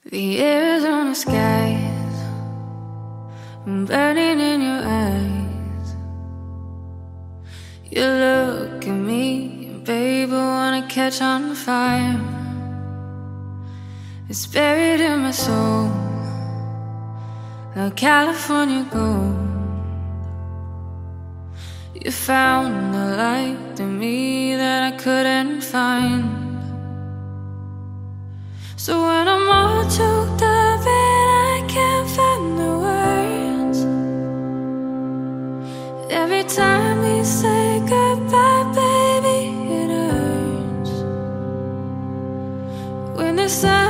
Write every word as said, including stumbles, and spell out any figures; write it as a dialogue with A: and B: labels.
A: The Arizona skies burning in your eyes. You look at me, babe, I wanna catch on fire. It's buried in my soul, like California gold. You found the light in me that I couldn't find. So when I'm all choked up and I can't find the words, every time we say goodbye, baby, it hurts. When the sun